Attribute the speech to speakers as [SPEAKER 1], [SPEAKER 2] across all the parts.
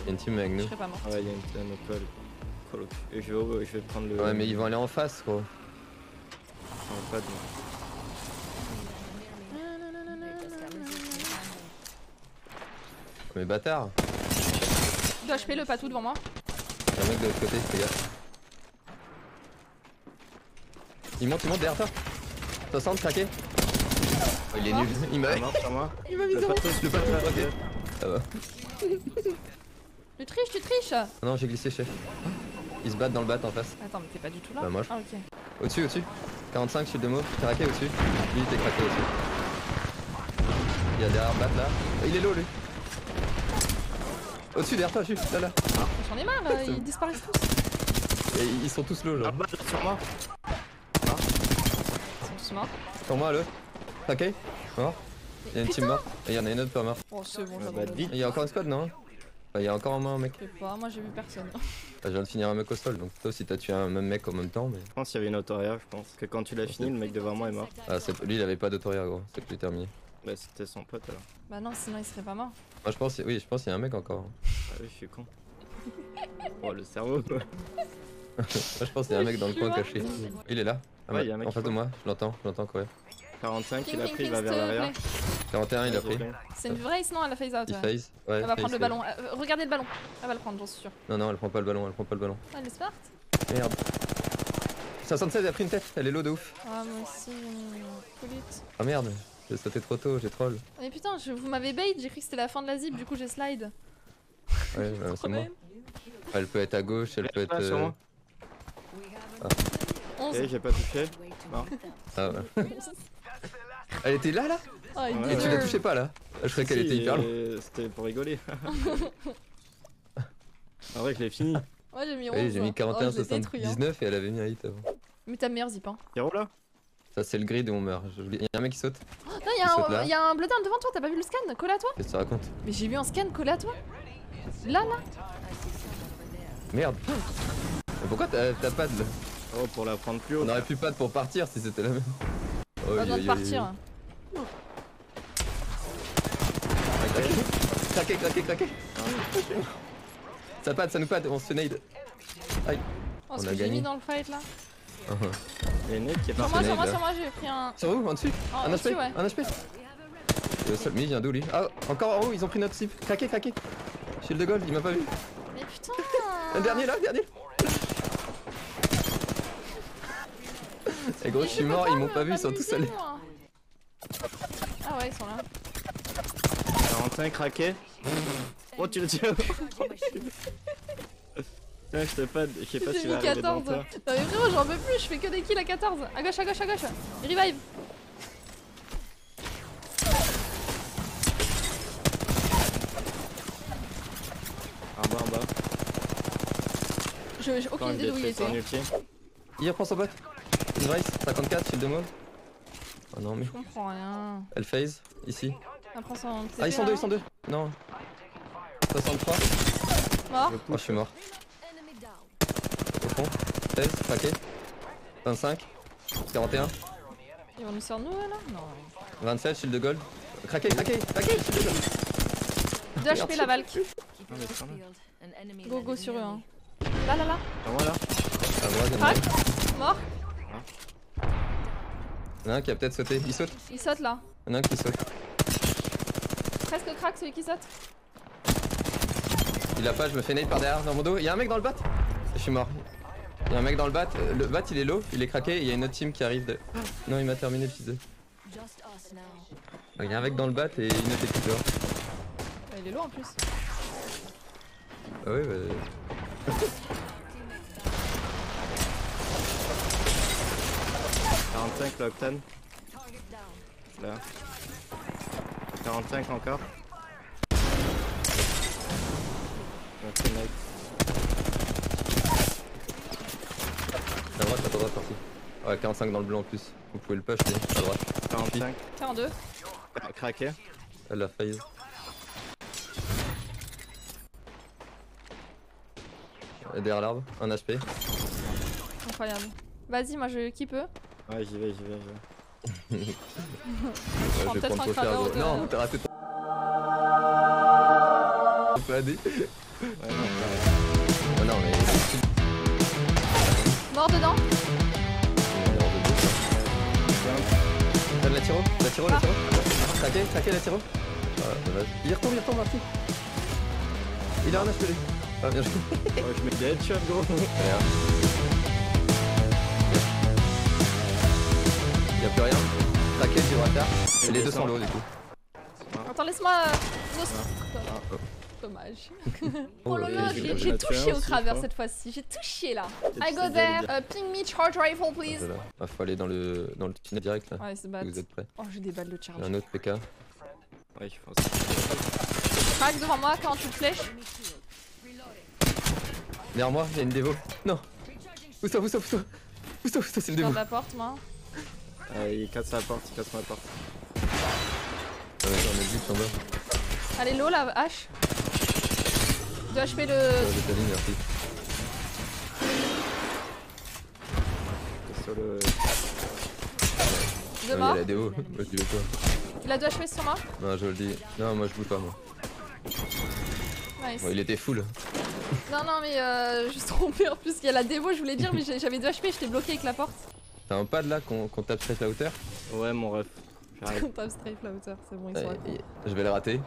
[SPEAKER 1] a une team avec
[SPEAKER 2] Je
[SPEAKER 1] nous.
[SPEAKER 2] serais pas mort.
[SPEAKER 3] Ah ouais, il y a une autre call. Et je vais prendre le.
[SPEAKER 1] Ouais, mais ils vont aller en face, gros.
[SPEAKER 3] Pas de...
[SPEAKER 1] Mais bâtard.
[SPEAKER 2] 2 HP, le patou devant moi.
[SPEAKER 1] Y'a un mec de l'autre côté, fais gaffe. Il monte derrière toi. 60, craqué. Oh, il est nul, il m'a.
[SPEAKER 3] mort sur moi.
[SPEAKER 2] Il m'a mis 0.
[SPEAKER 1] Le patou, craqué. Ça va.
[SPEAKER 2] Tu triches, tu triches.
[SPEAKER 1] Ah non, j'ai glissé, chef. Ils se battent dans le bat en face.
[SPEAKER 2] Attends, mais t'es pas du tout là.
[SPEAKER 1] Bah, moi,
[SPEAKER 2] Ah, ok.
[SPEAKER 1] Au-dessus. 45 shield de mauve, craqué au-dessus. Lui, il était craqué aussi. Il y a derrière bat là. Il est low lui. Au-dessus, derrière toi, juste là.
[SPEAKER 2] J'en ai marre, ils disparaissent tous.
[SPEAKER 1] Et ils sont tous low, genre.
[SPEAKER 3] Bat sur moi.
[SPEAKER 2] Ils sont tous morts.
[SPEAKER 1] Sur moi, le. Craqué. Mort. Il y a une team morte. Et il y en a une autre pas morte.
[SPEAKER 2] Oh, c'est bon, ça
[SPEAKER 3] Bah,
[SPEAKER 2] va.
[SPEAKER 3] vite.
[SPEAKER 2] Je
[SPEAKER 1] Il y a encore une squad, non? Il y a encore au moins un mec.
[SPEAKER 2] sais pas, moi j'ai vu personne.
[SPEAKER 1] Je viens de finir un mec au sol, donc toi si t'as tué un même mec en même temps, mais.
[SPEAKER 3] Je pense qu'il y avait une autoria, je pense. Que quand tu l'as fini, le mec devant moi est mort.
[SPEAKER 1] Ah, lui il avait pas d'autoria, gros, c'est plus terminé.
[SPEAKER 3] Bah, c'était son pote alors.
[SPEAKER 2] Bah non, sinon il serait pas mort.
[SPEAKER 1] Moi je pense qu'il y a un mec encore.
[SPEAKER 3] Ah oui, je suis con. Oh, le cerveau.
[SPEAKER 1] Moi je pense qu'il y a un mec dans le coin caché. Il est là. Ah,
[SPEAKER 3] Ouais, il y a un mec
[SPEAKER 1] en face de moi, je l'entends courir.
[SPEAKER 3] 45, il a
[SPEAKER 2] Ping,
[SPEAKER 3] pris, il
[SPEAKER 2] ping,
[SPEAKER 3] va
[SPEAKER 2] s'il
[SPEAKER 3] vers
[SPEAKER 2] te
[SPEAKER 3] l'arrière.
[SPEAKER 2] plaît.
[SPEAKER 1] 41, il a pris.
[SPEAKER 2] C'est une vraie non, elle a phase out.
[SPEAKER 1] Il
[SPEAKER 2] Ouais.
[SPEAKER 1] phase. Ouais,
[SPEAKER 2] Elle va
[SPEAKER 1] phase,
[SPEAKER 2] prendre le
[SPEAKER 1] phase.
[SPEAKER 2] ballon. Regardez le ballon. Elle va le prendre, j'en suis sûr.
[SPEAKER 1] Non, elle prend pas le ballon,
[SPEAKER 2] Ah, elle est smart.
[SPEAKER 1] Merde. 76, elle a pris une tête, elle est low de ouf.
[SPEAKER 2] Ah, moi aussi, Colite.
[SPEAKER 1] Ah merde, j'ai sauté trop tôt, j'ai troll.
[SPEAKER 2] Mais putain, vous m'avez bait, j'ai cru que c'était la fin de la zip, du coup j'ai slide.
[SPEAKER 1] Ouais, c'est moi. Elle peut être à gauche, elle peut être.
[SPEAKER 3] Sur moi.
[SPEAKER 2] 11.
[SPEAKER 3] Ok, j'ai pas touché. Non.
[SPEAKER 1] Ah ouais. Elle était là
[SPEAKER 2] Oh, il
[SPEAKER 3] Ouais,
[SPEAKER 1] Et tu la
[SPEAKER 2] deserve.
[SPEAKER 1] touchais pas là? Je croyais qu'elle
[SPEAKER 3] Si,
[SPEAKER 1] était hyper loin.
[SPEAKER 3] C'était pour rigoler. En vrai, je l'ai fini.
[SPEAKER 2] Ouais, j'ai mis 11.
[SPEAKER 1] Oui, j'ai mis 41,
[SPEAKER 2] Oh, je l'ai détruit, hein.
[SPEAKER 1] 79 et elle avait mis un hit avant.
[SPEAKER 2] Mais t'as meilleur zip, hein.
[SPEAKER 3] Hiro là?
[SPEAKER 1] Ça, c'est le grid où on meurt. Il y a un mec qui saute.
[SPEAKER 2] Oh, non,
[SPEAKER 1] Il saute là.
[SPEAKER 2] y a un blodin devant toi, t'as pas vu le scan? Collé à toi?
[SPEAKER 1] Qu'est-ce que tu racontes?
[SPEAKER 2] Mais j'ai vu un scan collé à toi. Là.
[SPEAKER 1] Merde. Mais pourquoi t'as pas de.
[SPEAKER 3] Oh, pour la prendre plus haut.
[SPEAKER 1] On aurait pu pas pour partir si c'était la même. Oh,
[SPEAKER 2] Pas besoin de partir.
[SPEAKER 1] Craqué. Ça pad, ça nous pad, on se fait nade. Aïe.
[SPEAKER 2] Oh, ce
[SPEAKER 1] On a
[SPEAKER 2] que j'ai mis
[SPEAKER 1] gagné.
[SPEAKER 2] dans le fight là.
[SPEAKER 3] Il y a une nette qui est
[SPEAKER 2] Sur
[SPEAKER 3] partie.
[SPEAKER 2] moi,
[SPEAKER 1] là.
[SPEAKER 2] j'ai pris un.
[SPEAKER 1] Sur où? En dessus?
[SPEAKER 2] Oh,
[SPEAKER 1] Un
[SPEAKER 2] au-dessus,
[SPEAKER 1] HP?
[SPEAKER 2] ouais.
[SPEAKER 1] Un HP? Le seul, mais il vient d'où lui? Ah, encore en haut, ils ont pris notre cible. Craqué. Shield de gold, il m'a pas vu.
[SPEAKER 2] Mais putain.
[SPEAKER 1] Un dernier là, dernier. Et gros, je suis mort, ils m'ont pas vu, ils sont tous allés.
[SPEAKER 2] Ah ouais, ils sont là.
[SPEAKER 3] 45 craqué. Oh, tu le tiens. Ouais, je sais pas si
[SPEAKER 2] J'ai
[SPEAKER 3] va
[SPEAKER 2] mis
[SPEAKER 3] arriver devant
[SPEAKER 2] 14.
[SPEAKER 3] toi.
[SPEAKER 2] Non mais frérot, j'en peux plus, je fais que des kills à 14. À gauche. Revive.
[SPEAKER 3] En bas.
[SPEAKER 2] J'ai aucune idée d'où il était.
[SPEAKER 1] Il reprend son bot. Une race, 54, shield de mauve. Oh non, mais.
[SPEAKER 2] Je comprends rien.
[SPEAKER 1] Elle phase, ici.
[SPEAKER 2] Après son TP,
[SPEAKER 1] Ah, ils sont
[SPEAKER 2] là.
[SPEAKER 1] deux. Non. 63.
[SPEAKER 2] Mort.
[SPEAKER 1] Oh, je suis mort. Au fond. 16, craqué. 25. 41.
[SPEAKER 2] Ils vont nous sur nous là? Non.
[SPEAKER 1] 27, shield de gold. Craqué, shield de gold.
[SPEAKER 2] 2 HP la Valk.
[SPEAKER 3] Non, mais c'est pas mal.
[SPEAKER 2] Go sur eux. Hein. Là.
[SPEAKER 3] Ah, voilà.
[SPEAKER 1] Ah, moi, j'aime
[SPEAKER 2] Crac.
[SPEAKER 1] bien.
[SPEAKER 2] Mort.
[SPEAKER 1] Il y en a un qui a peut-être sauté. Il saute.
[SPEAKER 2] Il saute là.
[SPEAKER 1] Il y en a un qui saute.
[SPEAKER 2] Presque crack celui qui saute.
[SPEAKER 1] Il a pas, je me fais nade par derrière dans mon dos. Il y a un mec dans le bat. Je suis mort. Il y a un mec dans le bat. Le bat il est low, il est craqué. Et il y a une autre team qui arrive de. Non, il m'a terminé le fils de. Il y a un mec dans le bat et une autre équipe dehors.
[SPEAKER 2] Il est lourd en plus.
[SPEAKER 1] Ah oui, bah.
[SPEAKER 3] 45 l'octane. Là. 45 encore. Ok, mec.
[SPEAKER 1] À droite, parti. Ouais, 45 dans le blanc en plus. Vous pouvez le push, à droite.
[SPEAKER 3] 45.
[SPEAKER 2] 42.
[SPEAKER 3] Craqué.
[SPEAKER 1] Elle a phase. Derrière l'arbre, un HP.
[SPEAKER 2] Incroyable. Vas-y, moi je qui peut.
[SPEAKER 3] Ouais, j'y vais.
[SPEAKER 1] Ouais,
[SPEAKER 2] prends
[SPEAKER 1] je vais
[SPEAKER 2] peut-être
[SPEAKER 1] prendre
[SPEAKER 2] un
[SPEAKER 1] trop cher,
[SPEAKER 2] craveur
[SPEAKER 1] gros.
[SPEAKER 2] de-
[SPEAKER 1] Non, t'as raté ton. Pas dit.
[SPEAKER 3] Ouais, non,
[SPEAKER 1] Oh non, mais.
[SPEAKER 2] Mort dedans.
[SPEAKER 1] Donne la tiro, la tiro, la tiro. Craquez la tiro. Vas-y. Il retombe, Marty. Il a un HP. Ah, bien joué.
[SPEAKER 3] ouais, je mets des headshots, gros.
[SPEAKER 1] Allez, Y'a plus rien. Craquez, Gibraltar. Et les deux sont low du coup.
[SPEAKER 2] Attends, laisse-moi. Dommage. Oh là là,
[SPEAKER 3] et
[SPEAKER 2] j'ai tout chié au
[SPEAKER 3] aussi,
[SPEAKER 2] craveur
[SPEAKER 3] je
[SPEAKER 2] cette fois-ci. J'ai tout chié là.
[SPEAKER 3] Et
[SPEAKER 2] I go
[SPEAKER 3] c'est
[SPEAKER 2] there.
[SPEAKER 3] bien.
[SPEAKER 2] Ping me charge rifle, please.
[SPEAKER 1] Voilà. Ah, faut aller dans le tunnel direct là.
[SPEAKER 2] Ouais, c'est bad.
[SPEAKER 1] Vous êtes prêts?
[SPEAKER 2] Oh, j'ai des balles de
[SPEAKER 1] Il y
[SPEAKER 2] charge.
[SPEAKER 1] a un autre PK.
[SPEAKER 3] Ouais, je pense.
[SPEAKER 2] Crack devant moi quand tu te flèches.
[SPEAKER 1] Derrière moi, il y a une dévo. Non. Pousse-toi, c'est le
[SPEAKER 2] Je garde
[SPEAKER 1] dévo.
[SPEAKER 2] la porte, moi.
[SPEAKER 3] Il casse la porte, il casse ma porte.
[SPEAKER 1] J'en ai vu en bas.
[SPEAKER 2] Allez, low la hache. 2 HP le.
[SPEAKER 1] De ta ligne, merci.
[SPEAKER 3] Sur le.
[SPEAKER 2] Deux
[SPEAKER 1] Il y a
[SPEAKER 2] morts.
[SPEAKER 1] la dévo. Moi je dis quoi?
[SPEAKER 2] Il a 2 HP sur moi.
[SPEAKER 1] Non, je le dis. Non, moi je bouge pas moi.
[SPEAKER 2] Nice.
[SPEAKER 1] Bon, il était full.
[SPEAKER 2] Non, non, mais je suis trompée en plus. Il y a la dévo, je voulais dire, mais j'avais 2 HP, j'étais bloqué avec la porte.
[SPEAKER 1] T'as un pad là qu'on tape straight la hauteur?
[SPEAKER 3] Ouais, mon ref. J'arrive.
[SPEAKER 2] On tape strafe la hauteur, c'est bon, ils sont à fond.
[SPEAKER 1] Je vais le rater.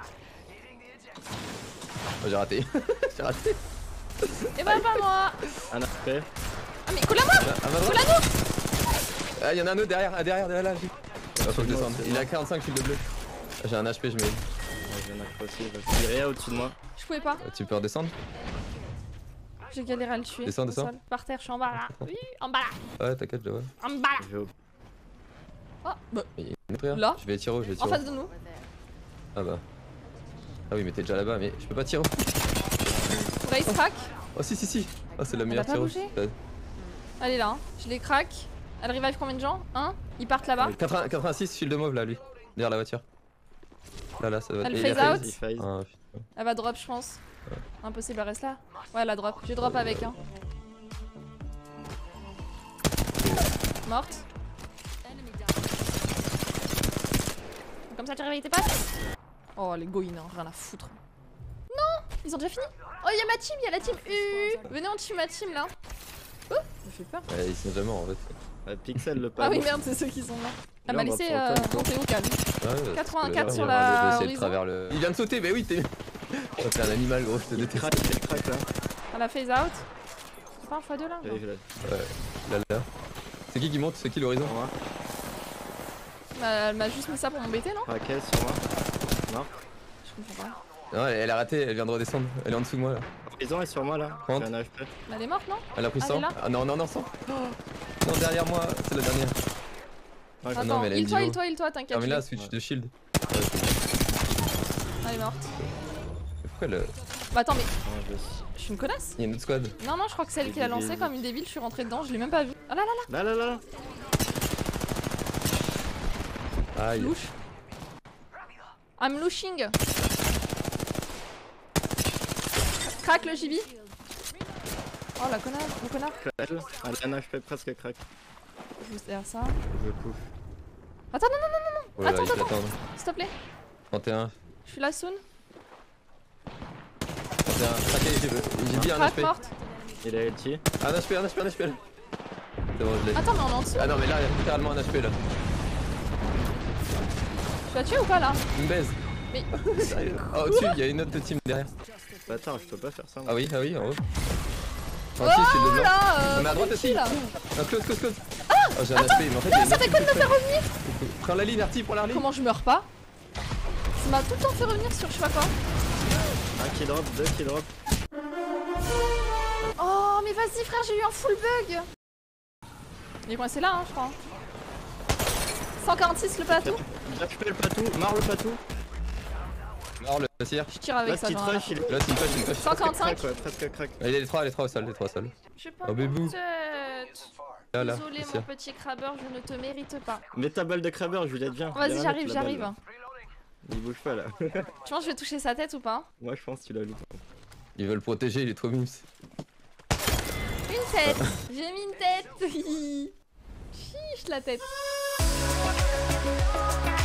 [SPEAKER 1] Oh, j'ai raté. J'ai raté.
[SPEAKER 2] Et bah, pas moi.
[SPEAKER 3] Un HP.
[SPEAKER 2] Ah, mais coule à moi.
[SPEAKER 1] À ma droite. Ah, y'en a un autre derrière. Ah, derrière là. Ah, faut que je descende. Il a 45 shield de bleu. J'ai un HP, je mets.
[SPEAKER 3] Ouais, j'ai un HP aussi. Il est au-dessus de moi.
[SPEAKER 2] Je pouvais pas.
[SPEAKER 1] Tu peux redescendre?
[SPEAKER 2] J'ai galéré à le tuer.
[SPEAKER 1] Descends,
[SPEAKER 2] au
[SPEAKER 1] descends.
[SPEAKER 2] sol. Par terre, je suis en bas là. Oui, en bas là.
[SPEAKER 1] Ouais, t'inquiète, je le vois.
[SPEAKER 2] En bas là.
[SPEAKER 3] Je vais au.
[SPEAKER 2] Oh, bah,
[SPEAKER 1] Il y a une prière.
[SPEAKER 2] Là
[SPEAKER 1] Je vais tirer, je vais
[SPEAKER 2] en
[SPEAKER 1] tirer.
[SPEAKER 2] face de nous.
[SPEAKER 1] Ah bah. Ah oui, mais t'es déjà là-bas, mais je peux pas tirer.
[SPEAKER 2] Race crack.
[SPEAKER 1] Oh si. Oh, c'est la
[SPEAKER 2] Elle
[SPEAKER 1] meilleure
[SPEAKER 2] a pas
[SPEAKER 1] tireuse.
[SPEAKER 2] bougé. Elle est là. Hein. Je les crack. Elle revive combien de gens? Hein? Ils partent là-bas.
[SPEAKER 1] 86 shield de mauve là, lui. Derrière la voiture. Là, ça va.
[SPEAKER 2] Elle
[SPEAKER 1] Et
[SPEAKER 2] phase
[SPEAKER 1] il a
[SPEAKER 2] out.
[SPEAKER 3] Il phase.
[SPEAKER 1] Ah, putain.
[SPEAKER 2] Elle va drop, je pense. Impossible, elle reste là. Ouais, elle a drop. J'ai drop avec. Hein. Morte. Comme ça, tu réveilles tes pattes. Oh, les goïnes, hein, rien à foutre. Non, ils ont déjà fini. Oh, il y a ma team, il y a la team U. Venez, on tue ma team là. Oh, ça fait peur.
[SPEAKER 1] Ouais, ils sont jamais morts en fait.
[SPEAKER 3] Pixel le pas.
[SPEAKER 2] Ah oui, merde, c'est ceux qui sont là. Elle m'a
[SPEAKER 3] Là, on va
[SPEAKER 2] laissé
[SPEAKER 3] prendre le
[SPEAKER 2] monter au calme.
[SPEAKER 1] Ouais,
[SPEAKER 2] 84
[SPEAKER 1] c'est
[SPEAKER 2] sur
[SPEAKER 1] que
[SPEAKER 2] la
[SPEAKER 1] je vais essayer de
[SPEAKER 2] horizon.
[SPEAKER 1] travers le. Il vient de sauter, mais oui, t'es. Oh, t'es un animal gros, je te déteste.
[SPEAKER 3] Crac là.
[SPEAKER 2] Elle a phase out. C'est pas un x2 là?
[SPEAKER 3] J'arrive là.
[SPEAKER 1] Là. C'est qui monte? C'est qui l'horizon?
[SPEAKER 3] Sur moi.
[SPEAKER 2] Elle m'a juste mis ça pour m'embêter, non?
[SPEAKER 3] Craqué sur moi. Mort.
[SPEAKER 2] Je comprends pas.
[SPEAKER 1] Non, elle a raté, elle vient de redescendre. Elle est en dessous de moi là.
[SPEAKER 3] Horizon est sur moi là. J'ai
[SPEAKER 1] Rentre.
[SPEAKER 3] un HP.
[SPEAKER 2] Elle est morte, non?
[SPEAKER 1] Elle a pris
[SPEAKER 2] Ah,
[SPEAKER 1] 100.
[SPEAKER 2] elle est là.
[SPEAKER 1] Ah non, 100. Non, derrière moi, c'est la dernière.
[SPEAKER 3] Ouais,
[SPEAKER 1] Ah non,
[SPEAKER 2] Attends,
[SPEAKER 1] mais elle a une
[SPEAKER 2] heal-toi,
[SPEAKER 1] divo.
[SPEAKER 2] heal-toi, heal-toi, t'inquiète.
[SPEAKER 1] Ah, mais
[SPEAKER 2] je
[SPEAKER 1] là,
[SPEAKER 2] l'ai.
[SPEAKER 1] switch de shield.
[SPEAKER 2] Elle est morte.
[SPEAKER 1] Pourquoi elle.
[SPEAKER 2] Bah attends, mais
[SPEAKER 3] non,
[SPEAKER 2] je suis une connasse.
[SPEAKER 1] Il y a une autre squad.
[SPEAKER 2] Non, non, je crois que c'est elle qui l'a lancé comme une débile. Je suis rentrée dedans, je l'ai même pas vu. Ah là là là,
[SPEAKER 3] Là.
[SPEAKER 1] Aïe.
[SPEAKER 2] louche. I'm louching. Crac le JB. Oh la connasse, le connard.
[SPEAKER 3] Elle a un HP presque crack.
[SPEAKER 2] Juste derrière ça.
[SPEAKER 3] Je couche.
[SPEAKER 2] Attends, non,
[SPEAKER 1] Oh là là,
[SPEAKER 2] Attends,
[SPEAKER 1] il peut
[SPEAKER 2] attends.
[SPEAKER 1] attendre.
[SPEAKER 2] s'il te plaît.
[SPEAKER 1] 31.
[SPEAKER 2] Je suis là soon.
[SPEAKER 1] 31. Craqué, j'ai dit un
[SPEAKER 2] Crac
[SPEAKER 1] HP.
[SPEAKER 2] morte.
[SPEAKER 3] Il a ulti.
[SPEAKER 1] Un HP là. C'est bon, je l'ai.
[SPEAKER 2] Attends, mais on est en dessous.
[SPEAKER 1] Ah non, mais là, il y a littéralement un HP là.
[SPEAKER 2] Tu l'as tué ou pas là?
[SPEAKER 1] Une baise.
[SPEAKER 2] Mais.
[SPEAKER 1] Oh, au-dessus, il y a une autre team derrière.
[SPEAKER 3] Bah attends, je peux pas faire ça.
[SPEAKER 1] Ah oui, en haut.
[SPEAKER 2] Oh
[SPEAKER 1] 36, shield de blanc.
[SPEAKER 2] là
[SPEAKER 1] Mais à droite aussi.
[SPEAKER 2] là.
[SPEAKER 1] Un close. Oh, j'ai un HP, mais en fait, il y a
[SPEAKER 2] Non,
[SPEAKER 1] une
[SPEAKER 2] ça
[SPEAKER 1] autre
[SPEAKER 2] fait quoi de me
[SPEAKER 1] team
[SPEAKER 2] faire revenir?
[SPEAKER 1] Prends la ligne, Arty, prends la ligne.
[SPEAKER 2] Comment je meurs pas? Ça m'a tout le temps fait revenir sur je sais pas quoi.
[SPEAKER 3] Un qui drop, deux qui drop.
[SPEAKER 2] Oh mais vas-y frère, j'ai eu un full bug. Il est coincé là hein je crois. 146 le plateau.
[SPEAKER 3] HP le patou, marre le patou.
[SPEAKER 1] Mort le tir.
[SPEAKER 2] Je tire
[SPEAKER 3] Là,
[SPEAKER 2] avec ça
[SPEAKER 3] petit
[SPEAKER 2] j'en ai rien à
[SPEAKER 3] rush, il
[SPEAKER 2] foutre.
[SPEAKER 3] est
[SPEAKER 1] Là, c'est une push.
[SPEAKER 2] 145.
[SPEAKER 3] crack, ouais, presque crack.
[SPEAKER 1] Il y a les trois au sol,
[SPEAKER 2] J'ai pas
[SPEAKER 1] Oh,
[SPEAKER 2] mon
[SPEAKER 1] bébou.
[SPEAKER 2] tête.
[SPEAKER 1] Là,
[SPEAKER 2] Désolé
[SPEAKER 1] ici.
[SPEAKER 2] mon petit crabbeur, je ne te mérite pas.
[SPEAKER 3] Mets ta balle de crabeur, Juliette, viens.
[SPEAKER 2] Vas-y
[SPEAKER 3] Viens
[SPEAKER 2] j'arrive,
[SPEAKER 3] mettre la balle,
[SPEAKER 2] j'arrive.
[SPEAKER 3] là. Il bouge pas là.
[SPEAKER 2] Tu penses que je vais toucher sa tête ou pas?
[SPEAKER 3] Moi je pense que tu l'as loupé.
[SPEAKER 1] Ils veulent le protéger, il est trop mimes.
[SPEAKER 2] Une tête. J'ai mis une tête. Chiche la tête.